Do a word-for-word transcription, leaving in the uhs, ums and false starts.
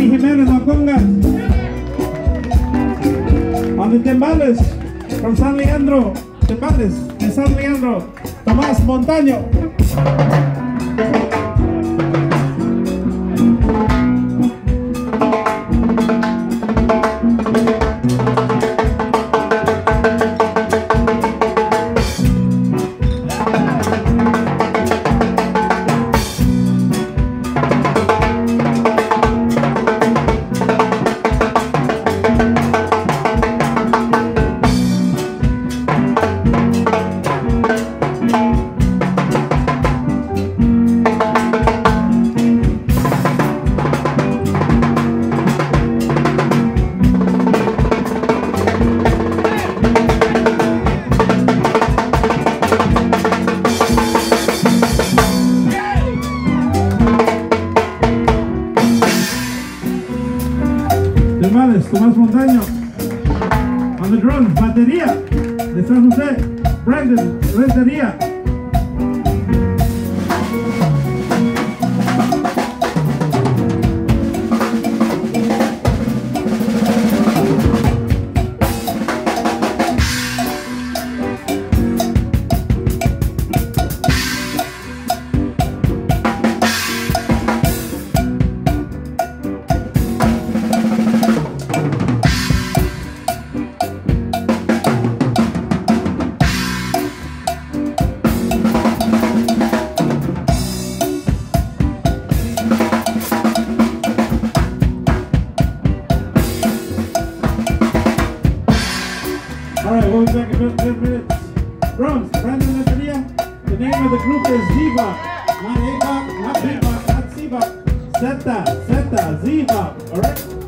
Eddie Jimenez on congas. On the timbales, from San Leandro, timbales de San Leandro, Tomás Montaño. Tomás Montaño. On the drums, batería de San José, Brandon Rentería. Alright, we'll be back in about ten minutes. Drums, Brandon Rentería. The name of the group is Z-Bop. Not A-Bop, not B-Bop, not C-Bop. Zeta, Zeta, Z-Bop, alright?